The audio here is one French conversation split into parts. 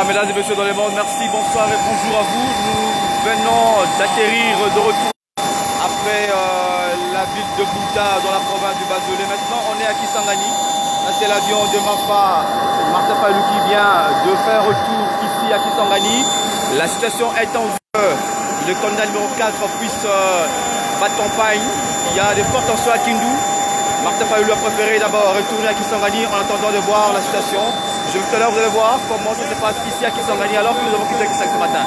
Voilà, mesdames et messieurs dans le monde, merci, bonsoir et bonjour à vous. Nous venons d'atterrir de retour après la ville de Bouta dans la province du Bas-Zelé. Maintenant, on est à Kisangani. Là, c'est l'avion de Martin Fayulu qui vient de faire retour ici à Kisangani. La situation est tendue. Le candidat numéro 4 puisse battre campagne. Il y a des fortes tensions à Kindu. Martin Fayulu a préféré d'abord retourner à Kisangani en attendant de voir la situation. Tout à l'heure, vous allez voir comment ça se passe ici à Kisangani alors que nous avons quitté Kisangani ce matin.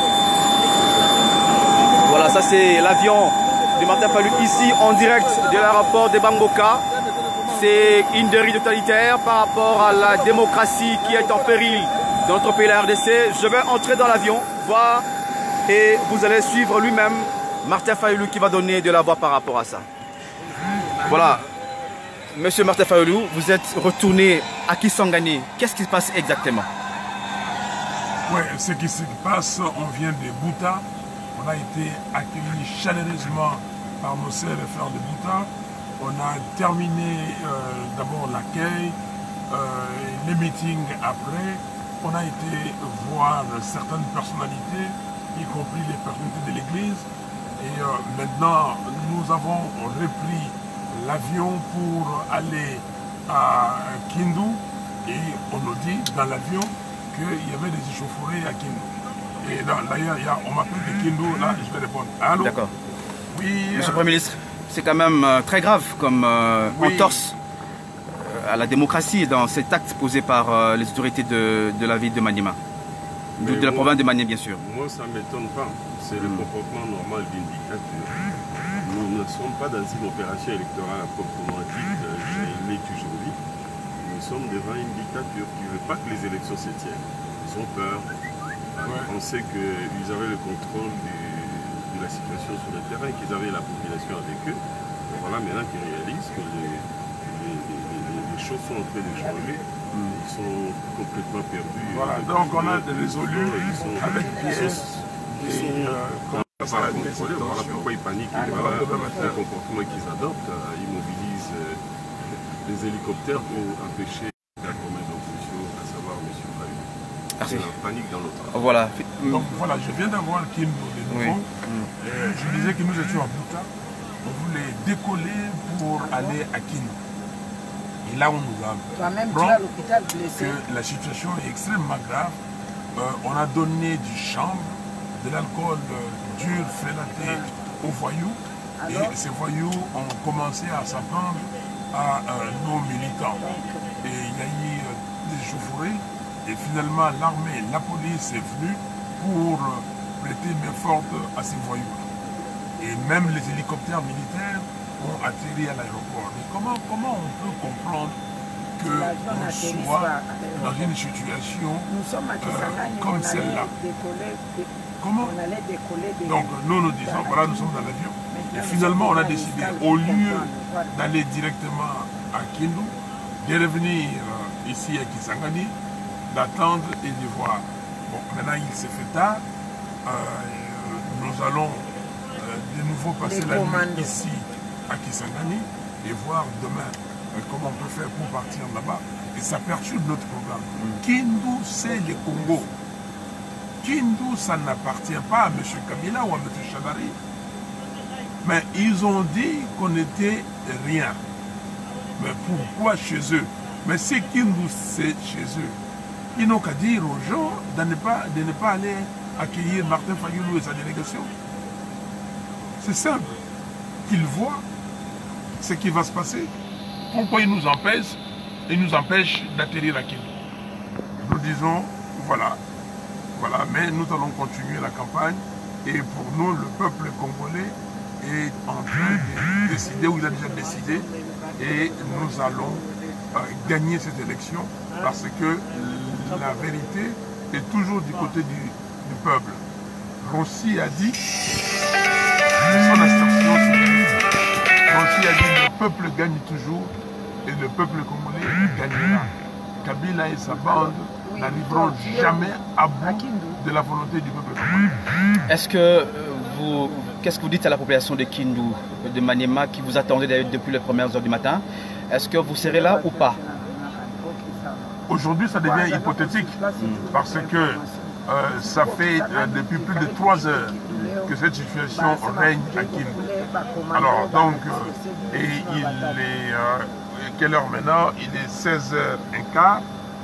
Voilà, ça c'est l'avion de Martin Fayulu ici en direct de l'aéroport de Bamboka. C'est une dérive totalitaire par rapport à la démocratie qui est en péril dans notre pays, la RDC. Je vais entrer dans l'avion, voir et vous allez suivre lui-même Martin Fayulu qui va donner de la voix par rapport à ça. Voilà. Monsieur Martin Fayulu, vous êtes retourné à Kisangani. Qu'est-ce qui se passe exactement? Oui, ce qui se passe, on vient de Bouta. On a été accueillis chaleureusement par nos sœurs et frères de Bouta. On a terminé d'abord l'accueil, les meetings après. On a été voir certaines personnalités, y compris les personnalités de l'église. Et maintenant, nous avons repris l'avion pour aller à Kindu et on nous dit dans l'avion qu'il y avait des échauffourées à Kindu. Et d'ailleurs, on m'appelle de Kindu, là je vais répondre. Allô? D'accord. Oui. Monsieur le Premier ministre, c'est quand même très grave comme entorse à la démocratie dans cet acte posé par les autorités de la ville de Maniema. De la province de Maniema, bien sûr. Moi, ça ne m'étonne pas. C'est le comportement normal d'une dictature. Nous ne sommes pas dans une opération électorale à proprement dite, je l'ai toujours dit. Nous sommes devant une dictature qui ne veut pas que les élections se tiennent. Ils ont peur. Ils pensaient qu'ils avaient le contrôle de la situation sur le terrain, qu'ils avaient la population avec eux. Et voilà maintenant qu'ils réalisent que les choses sont en train de changer. Ils sont complètement perdus. Voilà, donc on a résolu avec voilà pourquoi ils paniquent, voilà le comportement qu'ils adoptent. Ils mobilisent les hélicoptères pour empêcher la promesse d'opposition, à savoir M. Fayulu. C'est la panique dans l'autre. Voilà. Donc voilà, je viens d'avoir Kindu de nouveau. Je disais que nous étions à Bouta. On voulait décoller pour aller à Kindu. Et là, on nous a appris que la situation est extrêmement grave. On a donné du chanvre, de l'alcool dur, frélaté aux voyous. Et ces voyous ont commencé à s'en prendre à nos militants. Et il y a eu des échauffourées. Et finalement, l'armée, la police est venue pour prêter main forte à ces voyous. Et même les hélicoptères militaires ont atterri à l'aéroport. Mais comment on peut comprendre qu'on soit dans une situation comme celle-là? Comment? Donc nous disons, voilà, nous sommes dans l'avion. Et finalement, on a décidé, au lieu d'aller directement à Kindu, de revenir ici à Kisangani, d'attendre et de voir. Bon, maintenant il s'est fait tard. Nous allons de nouveau passer la nuit ici à Kisangani et voir demain comment on peut faire pour partir là-bas. Et ça perturbe notre programme. Kindu, c'est le Congo. Kindu, ça n'appartient pas à M. Kabila ou à M. Chadari. Mais ils ont dit qu'on n'était rien. Mais pourquoi chez eux? Mais c'est Kindu, c'est chez eux. Ils n'ont qu'à dire aux gens de ne pas aller accueillir Martin Fayulu et sa délégation. C'est simple. Qu'ils voient ce qui va se passer. Pourquoi ils nous empêchent d'atterrir à Kindu? Nous disons, voilà, mais nous allons continuer la campagne et pour nous, le peuple congolais est en train de décider, ou il a déjà décidé, et nous allons gagner cette élection parce que la vérité est toujours du côté du peuple. Rossi a dit, son assertion, Rossi a dit, le peuple gagne toujours et le peuple congolais gagnera. Kabila et sa bande n'arriveront jamais à bout de la volonté du peuple congolais. Est-ce que qu'est-ce que vous dites à la population de Kindu, de Maniema, qui vous attendait depuis les premières heures du matin? Est-ce que vous serez là ou pas? Aujourd'hui, ça devient hypothétique parce que ça fait depuis plus de 3 heures que cette situation règne à Kindu. Alors, donc, et il est... quelle heure maintenant? Il est 16h15.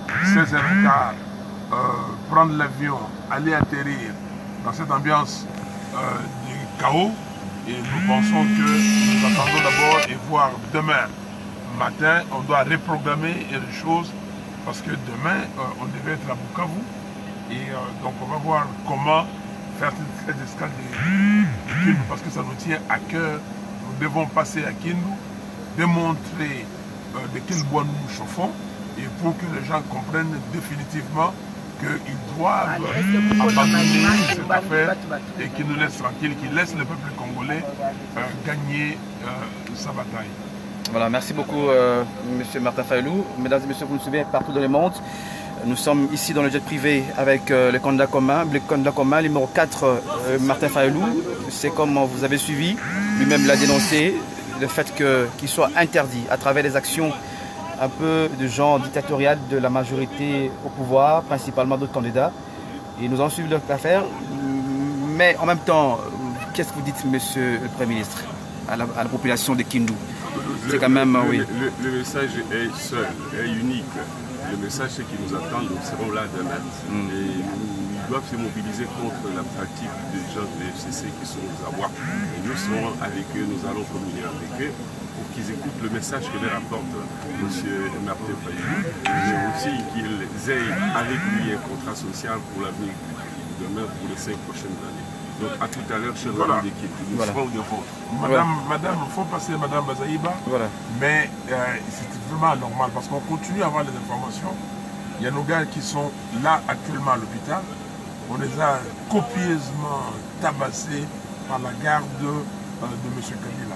16h15, prendre l'avion, aller atterrir dans cette ambiance du chaos. Et nous pensons que nous attendons d'abord et voir demain matin, on doit reprogrammer les choses parce que demain, on devait être à Bukavu. Et donc on va voir comment faire cette escale de Kindu parce que ça nous tient à cœur. Nous devons passer à Kindu, démontrer de quel bois nous chauffons et pour que les gens comprennent définitivement qu'ils doivent abandonner cette affaire et qu'ils nous laissent tranquilles, qu'ils laissent le peuple congolais gagner sa bataille. Voilà, merci beaucoup M. Martin Fayulu. Mesdames et messieurs, vous nous suivez partout dans le monde. Nous sommes ici dans le jet privé avec le candidat commun, numéro 4, Martin Fayulu. C'est comme vous avez suivi, lui-même l'a dénoncé, le fait qu'il soit interdit à travers des actions un peu de genre dictatorial de la majorité au pouvoir, principalement d'autres candidats. Et nous allons suivre l'affaire. Mais en même temps, qu'est-ce que vous dites, monsieur le Premier ministre, à la population de Kindu? C'est quand même, oui. Le message est seul, est unique. Le message, c'est qu'ils nous attendent, nous serons là demain. Et ils doivent se mobiliser contre la pratique des gens de l'FCC qui sont aux abois. Et nous serons avec eux, nous allons communier avec eux pour qu'ils écoutent le message que leur apporte M. Martin Fayulu, mais aussi qu'ils aient avec lui un contrat social pour l'avenir demain, pour les 5 prochaines années. Donc à tout à l'heure, chez voilà. l'équipe, nous serons devant. Madame, il faut passer Madame Bazaïba, mais c'est vraiment anormal parce qu'on continue à avoir des informations. Il y a nos gars qui sont là actuellement à l'hôpital. On les a copieusement tabassés par la garde de M. Kabila.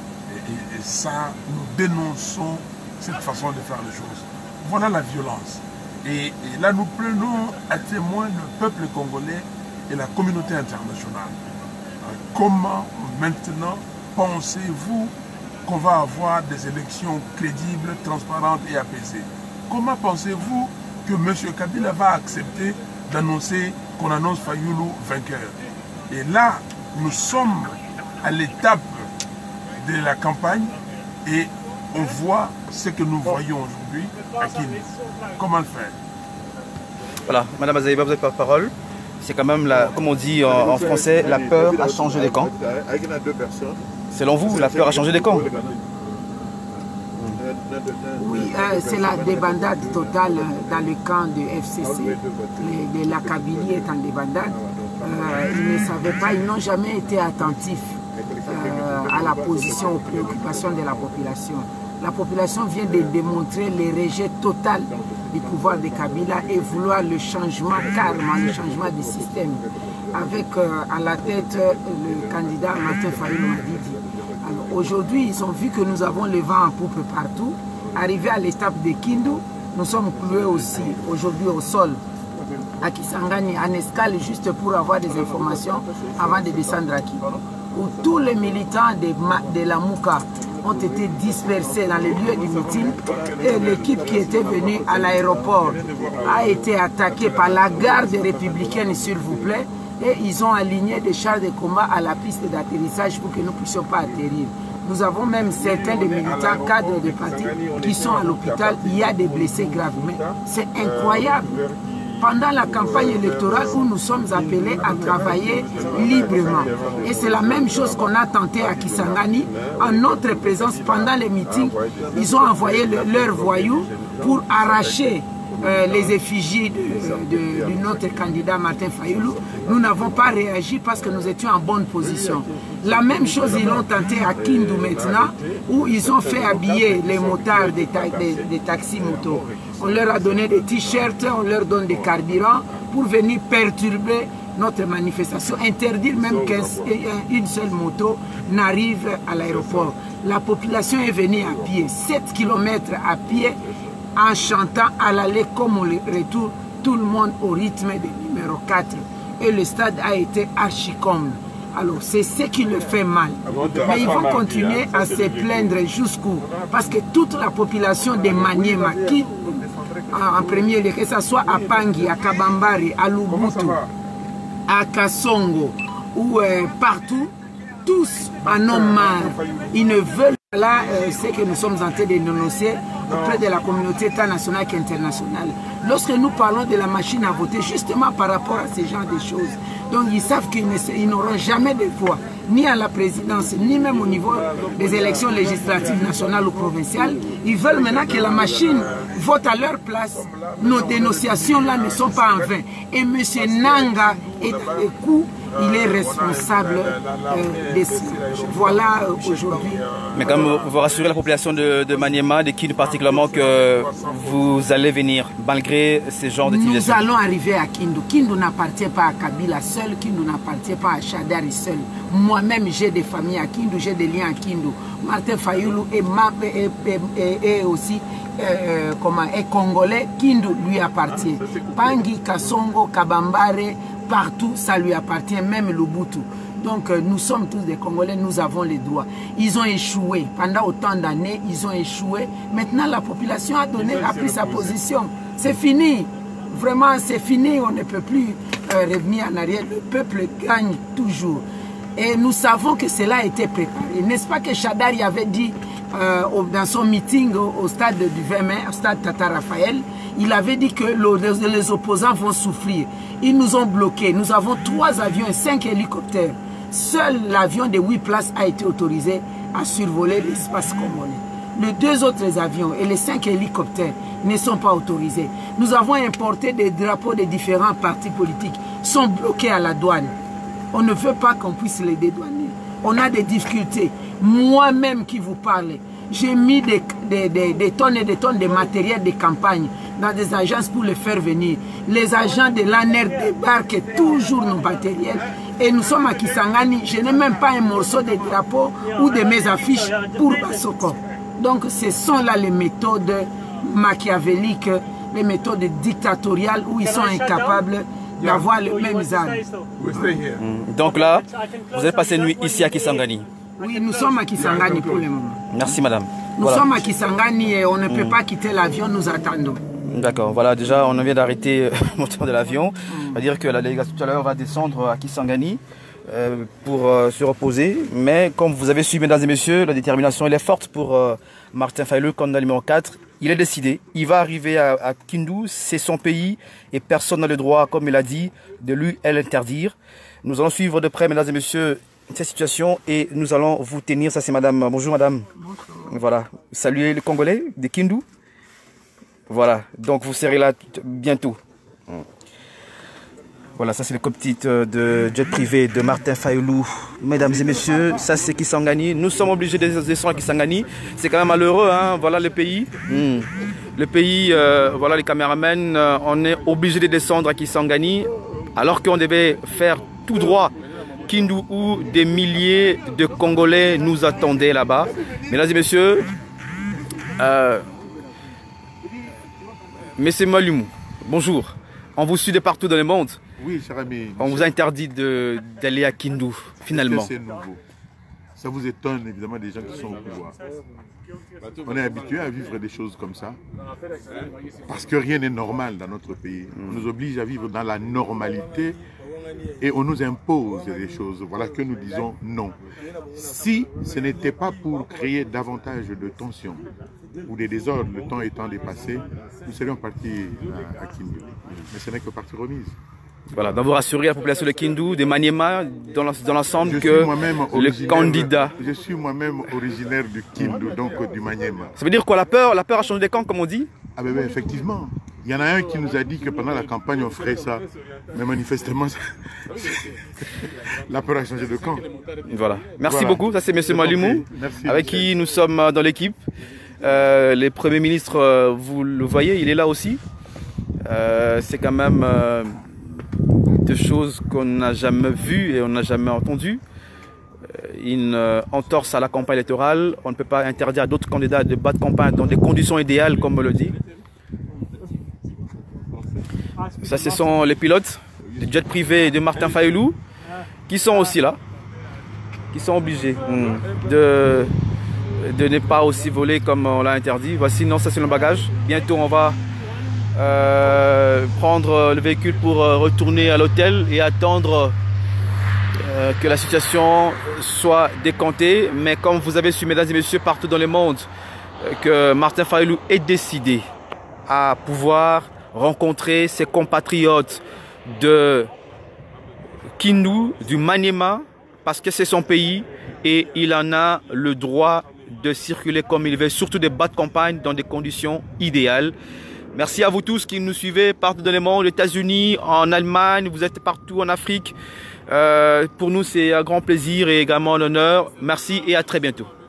Et ça, nous dénonçons cette façon de faire les choses. Voilà la violence. Et là, nous prenons à témoin le peuple congolais et la communauté internationale. Comment maintenant pensez-vous qu'on va avoir des élections crédibles, transparentes et apaisées? Comment pensez-vous que M. Kabila va accepter d'annoncer qu'on annonce Fayulu vainqueur? Et là, nous sommes à l'étape de la campagne et on voit ce que nous voyons aujourd'hui à Kindu. Comment le faire? Voilà, Madame Azaïba, vous avez pas parole. C'est quand même, comme on dit en français, la peur a changé de camp. Selon vous, la peur a changé de camp? Oui, c'est la débandade totale dans le camp de FCC. La Kabylie est en débandade. Ils ne savaient pas, ils n'ont jamais été attentifs à la position, aux préoccupations de la population. La population vient de démontrer le rejet total du pouvoir de Kabila et vouloir le changement, carrément le changement du système. Avec à la tête le candidat Martin Fayulu Madidi. Alors aujourd'hui, ils ont vu que nous avons le vent en poupe partout. Arrivé à l'étape de Kindu, nous sommes cloués aussi aujourd'hui au sol à Kisangani, en escale juste pour avoir des informations avant de descendre à Kindu. Où tous les militants de la Mouka ont été dispersés dans les lieux du meeting et l'équipe qui était venue à l'aéroport a été attaquée par la garde républicaine, s'il vous plaît, et ils ont aligné des chars de combat à la piste d'atterrissage pour que nous ne puissions pas atterrir. Nous avons même certains des militants cadres de parti qui sont à l'hôpital, il y a des blessés graves, mais c'est incroyable. Pendant la campagne électorale où nous sommes appelés à travailler librement. Et c'est la même chose qu'on a tenté à Kisangani. En notre présence, pendant les meetings, ils ont envoyé leurs voyous pour arracher les effigies de notre candidat Martin Fayulu. Nous n'avons pas réagi parce que nous étions en bonne position. La même chose, ils l'ont tenté à Kindu maintenant, où ils ont fait habiller les motards des taxis motos. On leur a donné des t-shirts, on leur donne des carburants pour venir perturber notre manifestation, interdire même qu'une seule moto n'arrive à l'aéroport. La population est venue à pied, 7 km à pied, en chantant à l'aller comme au retour, tout le monde au rythme du numéro 4. Et le stade a été archi-comble. Alors c'est ce qui le fait mal. Mais ils vont continuer à se plaindre jusqu'où? Parce que toute la population de Maniema, en premier lieu, que ce soit à Pangui, à Kabambari, à Lubutu, à Kassongo ou partout, tous en ont marre. Ils ne veulent pas. Là, c'est que nous sommes en train de dénoncer auprès de la communauté tant nationale qu'internationale. Lorsque nous parlons de la machine à voter, justement par rapport à ce genre de choses, donc ils savent qu'ils n'auront jamais de voix, ni à la présidence, ni même au niveau des élections législatives nationales ou provinciales. Ils veulent maintenant que la machine vote à leur place. Nos dénonciations là ne sont pas en vain. Et M. Nanga est dans le coup. Il est responsable de ça. Voilà aujourd'hui. Mais quand même, vous rassurez la population de Maniema, de Kindu particulièrement, que vous allez venir, malgré ces genres d'utilisation. Nous allons arriver à Kindu. Kindu n'appartient pas à Kabila seul, Kindu n'appartient pas à Shadari seul. Moi-même, j'ai des familles à Kindu, j'ai des liens à Kindu. Martin Fayoulou est aussi est congolais, Kindu lui appartient. Pangui, Kassongo, Kabambare, partout, ça lui appartient, même Lubutu. Donc nous sommes tous des Congolais, nous avons les droits. Ils ont échoué, pendant autant d'années, ils ont échoué. Maintenant, la population a pris sa position. C'est fini, vraiment c'est fini, on ne peut plus revenir en arrière. Le peuple gagne toujours. Et nous savons que cela a été préparé. N'est-ce pas que Shadari avait dit dans son meeting au stade du 20 mai, au stade Tata Raphaël, il avait dit que les opposants vont souffrir. Ils nous ont bloqués. Nous avons 3 avions et 5 hélicoptères. Seul l'avion de 8 places a été autorisé à survoler l'espace congolais. Les 2 autres avions et les 5 hélicoptères ne sont pas autorisés. Nous avons importé des drapeaux de différents partis politiques. Ils sont bloqués à la douane. On ne veut pas qu'on puisse les dédouaner. On a des difficultés. Moi-même qui vous parle, j'ai mis des tonnes et des tonnes de matériel de campagne dans des agences pour les faire venir. Les agents de l'ANER débarquent toujours nos matériels. Et nous sommes à Kisangani. Je n'ai même pas un morceau de drapeau ou de mes affiches pour Basoko. Donc ce sont là les méthodes machiavéliques, les méthodes dictatoriales où ils sont incapables d'avoir les mêmes armes. Donc là, vous avez passé nuit ici à Kisangani. Oui, nous sommes à Kisangani pour le moment. Merci madame. Nous sommes à Kisangani et on ne peut pas quitter l'avion, nous attendons. D'accord, voilà, déjà on vient d'arrêter le moteur de l'avion. C'est-à-dire que la délégation tout à l'heure va descendre à Kisangani pour se reposer. Mais comme vous avez su, mesdames et messieurs, la détermination elle est forte pour Martin Fayoulou, candidat numéro 4. Il est décidé, il va arriver à Kindu, c'est son pays et personne n'a le droit, comme il a dit, de lui l'interdire. Nous allons suivre de près, mesdames et messieurs, cette situation et nous allons vous tenir. Ça c'est madame. Bonjour madame. Bonjour. Voilà, saluez les Congolais de Kindu. Voilà, donc vous serez là bientôt. Voilà, ça c'est le cockpit de jet privé de Martin Fayoulou. Mesdames et messieurs, ça c'est Kisangani. Nous sommes obligés de descendre à Kisangani. C'est quand même malheureux, hein. Voilà le pays. Le pays, voilà les caméramans, on est obligé de descendre à Kisangani alors qu'on devait faire tout droit Kindu où des milliers de Congolais nous attendaient là-bas. Mesdames et messieurs, Monsieur Malumou, bonjour. On vous suit de partout dans le monde. Oui, cher ami. On vous a interdit d'aller à Kindu, finalement. C'est nouveau. Ça vous étonne évidemment des gens qui sont au pouvoir. On est habitué à vivre des choses comme ça. Parce que rien n'est normal dans notre pays. On nous oblige à vivre dans la normalité et on nous impose des choses. Voilà que nous disons non. Si ce n'était pas pour créer davantage de tensions ou des désordres, le temps étant dépassé, nous serions partis à Kindu. Mais ce n'est que partie remise. Voilà, donc vous rassurez la population de Kindu, de Maniema, dans l'ensemble que le candidat... Je suis moi-même originaire du Kindu, donc du Maniema. Ça veut dire quoi, la peur a changé de camp, comme on dit? Ah ben effectivement. Il y en a un qui nous a dit que pendant la campagne on ferait ça. Mais manifestement, la peur a changé de camp. Voilà. Merci beaucoup, ça c'est M. Malumou, avec qui nous sommes dans l'équipe. Le Premier ministre, vous le voyez, il est là aussi. C'est quand même... de choses qu'on n'a jamais vues et on n'a jamais entendues. Une entorse à la campagne électorale. On ne peut pas interdire à d'autres candidats de battre campagne dans des conditions idéales, comme on le dit. Ça, ce sont les pilotes du jet privé de Martin Fayoulou qui sont aussi là, qui sont obligés de ne pas aussi voler comme on l'a interdit. Voici, non, ça c'est le bagage. Bientôt, on va prendre le véhicule pour retourner à l'hôtel et attendre que la situation soit décomptée. Mais comme vous avez su, mesdames et messieurs, partout dans le monde, que Martin Fayulu est décidé à pouvoir rencontrer ses compatriotes de Kindu, du Maniema, parce que c'est son pays et il en a le droit de circuler comme il veut, surtout de battre campagne dans des conditions idéales. Merci à vous tous qui nous suivez partout dans le monde, aux États-Unis, en Allemagne, vous êtes partout en Afrique. Pour nous, c'est un grand plaisir et également un honneur. Merci et à très bientôt.